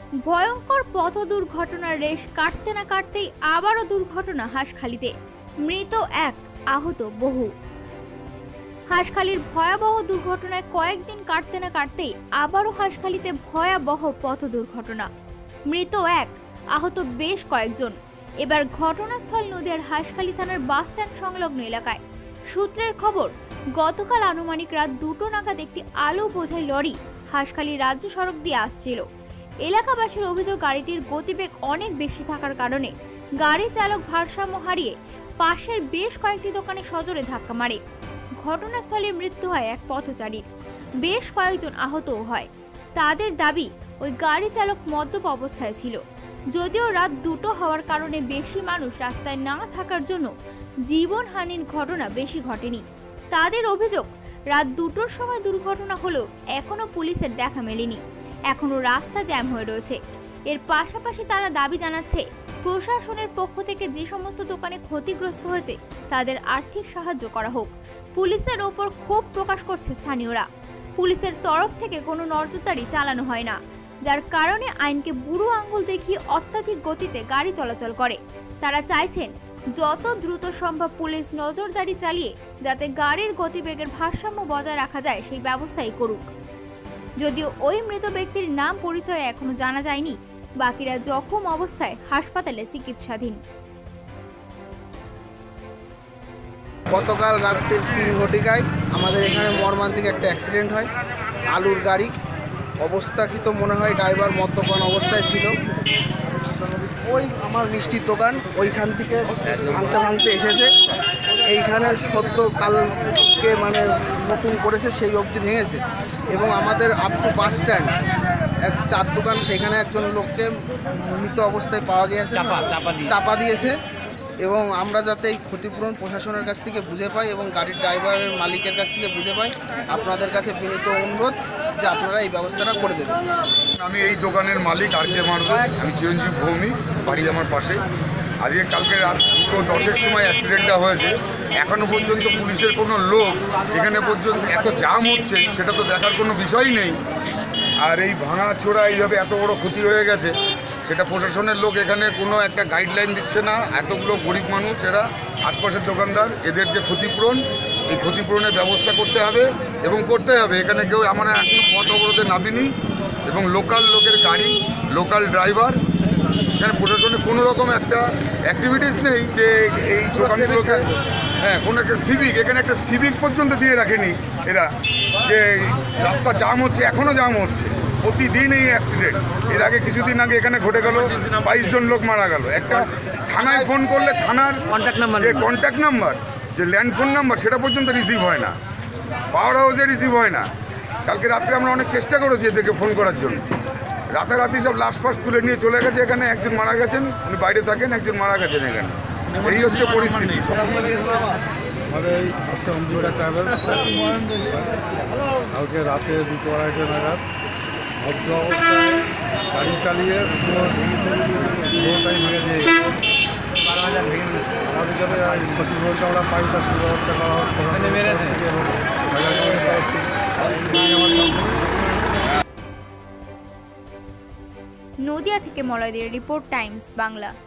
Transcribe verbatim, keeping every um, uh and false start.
ভয়ঙ্কর পথ দুর্ঘটনার রেশ কাটতে না কাটতেই আবারও দুর্ঘটনা হাঁসখালিতে। মৃত এক, আহত বহু। হাঁসখালির ভয়াবহ দুর্ঘটনায় কয়েকদিন কাটতে না কাটতেই আবারও হাঁসখালিতে ভয়াবহ পথ দুর্ঘটনা। মৃত এক, আহত বেশ কয়েকজন। এবার ঘটনাস্থল নদীয়ার হাঁসখালি থানার বাসস্ট্যান্ড সংলগ্ন এলাকায়। সূত্রের খবর, গতকাল আনুমানিক রাত দুটো নাগাদ একটি আলু বোঝাই লরি হাঁসখালি রাজ্য সড়ক দিয়ে আসছিল। এলাকাবাসীর অভিযোগ, গাড়িটির গতিবেগ অনেক বেশি থাকার কারণে গাড়ি চালক ভারসাম্য হারিয়ে পাশের বেশ কয়েকটি দোকানে সজোরে ধাক্কা মারে। ঘটনাস্থলে মৃত্যু হয় এক পথচারীর, বেশ কয়েকজন আহতও হয়। তাদের দাবি, ওই গাড়ি চালক মদ্যপ অবস্থায় ছিল। যদিও রাত দুটো হওয়ার কারণে বেশি মানুষ রাস্তায় না থাকার জন্য জীবনহানির ঘটনা বেশি ঘটেনি। তাদের অভিযোগ, রাত দুটোর সময় দুর্ঘটনা হলেও এখনো পুলিশের দেখা মেলেনি, এখনো রাস্তা জ্যাম হয়ে রয়েছে। এর পাশাপাশি তারা দাবি জানাচ্ছে, প্রশাসনের পক্ষ থেকে যে সমস্ত দোকানে ক্ষতিগ্রস্ত হয়েছে তাদের আর্থিক সাহায্য করা হোক। পুলিশের ওপর ক্ষোভ প্রকাশ করছে স্থানীয়রা। পুলিশের তরফ থেকে কোনো নজরদারি চালানো হয় না, যার কারণে আইনকে বুড়ো আঙ্গুল দেখিয়ে অত্যাধিক গতিতে গাড়ি চলাচল করে। তারা চাইছেন যত দ্রুত সম্ভব পুলিশ নজরদারি চালিয়ে যাতে গাড়ির গতিবেগের ভারসাম্য বজায় রাখা যায় সেই ব্যবস্থাই করুক। যদিও ওই মৃত ব্যক্তির নাম পরিচয় এখনো জানা যায়নি, বাকিরা জখম অবস্থায় হাসপাতালে চিকিৎসাধীন। গতকাল রাত্রির তিন ঘটিকায় আমাদের এখানে মর্মান্তিক একটা অ্যাক্সিডেন্ট হয়। আলুর গাড়ি অবস্থাকৃত মনে হয় ড্রাইভার মদ্যপান অবস্থায় ছিল। ওই আমার মিষ্টির দোকান ওইখান থেকে ভাঙতে ভাঙতে এসেছে, এইখানের সদ্য কালকে মানে নতুন করেছে সেই অবধি ভেঙেছে। এবং আমাদের আপ টু বাস স্ট্যান্ড এক চার দোকান, সেখানে একজন লোককে মৃত অবস্থায় পাওয়া গিয়েছে, চাপা দিয়েছে। এবং আমরা যাতে এই ক্ষতিপূরণ প্রশাসনের কাছ থেকে বুঝে পাই এবং গাড়ির ড্রাইভারের মালিকের কাছ থেকে বুঝে পাই, আপনাদের কাছে বিনীত অনুরোধ যে আপনারা এই ব্যবস্থাটা করে দেবেন। আমি এই দোকানের মালিক আর কে মারব, আমি চিরঞ্জীব ভৌমিক, বাড়ি আমার পাশে। আজকে কালকে রাত দুটো দশের সময় অ্যাক্সিডেন্টটা হয়েছে। এখনও পর্যন্ত পুলিশের কোনো লোক এখানে পর্যন্ত, এত জাম হচ্ছে সেটা তো দেখার কোনো বিষয়ই নেই। আর এই ভাঙা ছোড়া এইভাবে এত বড় ক্ষতি হয়ে গেছে, সেটা প্রশাসনের লোক এখানে কোনো একটা গাইডলাইন দিচ্ছে না। এতগুলো গরিব মানুষ, এরা আশপাশের দোকানদার, এদের যে ক্ষতিপূরণ, এই ক্ষতিপূরণের ব্যবস্থা করতে হবে এবং করতে হবে। এখানে কেউ আমরা এখনো পথ অবরোধে নামিনি এবং লোকাল লোকের গাড়ি, লোকাল ড্রাইভার, এখানে প্রশাসনের কোনো রকম একটা অ্যাক্টিভিটিস নেই যে এই দোকানগুলোকে, হ্যাঁ কোনো একটা সিভিক, এখানে একটা সিভিক পর্যন্ত দিয়ে রাখেনি এরা, যে রাস্তা জাম হচ্ছে, এখনও জাম হচ্ছে প্রতিদিন এই অ্যাক্সিডেন্ট। এর আগে কিছুদিন আগে এখানে ঘটে গেল, বাইশ জন লোক মারা গেল। একটা থানায় ফোন করলে থানার যে কন্ট্যাক্ট নাম্বার, যে ল্যান্ড ফোন নাম্বার, সেটা পর্যন্ত রিসিভ হয় না, পাওয়ার হাউসে রিসিভ হয় না। কালকে রাত্রে আমরা অনেক চেষ্টা করেছি এদেরকে ফোন করার জন্য, রাতারাতি সব লাশ ফাশ তুলে নিয়ে চলে গেছে। এখানে একজন মারা গেছেন, উনি বাইরে থাকেন, একজন মারা গেছেন এখানে। এই হচ্ছে পরিস্থিতি। আমাদের এই হচ্ছে অঞ্জুরা ট্রাভেলস, কালকে রাতে দুটো আড়াইটে নাগাদ মধ্য অবস্থায় গাড়ি চালিয়ে পুরোটাই ভেঙে দিয়ে গেছে। আমাদের যাতে ক্ষতিপূরণটা আমরা পাই তার সুব্যবস্থা করা হোক। নদিয়া থেকে মলয়দের রিপোর্ট, টাইমস বাংলা।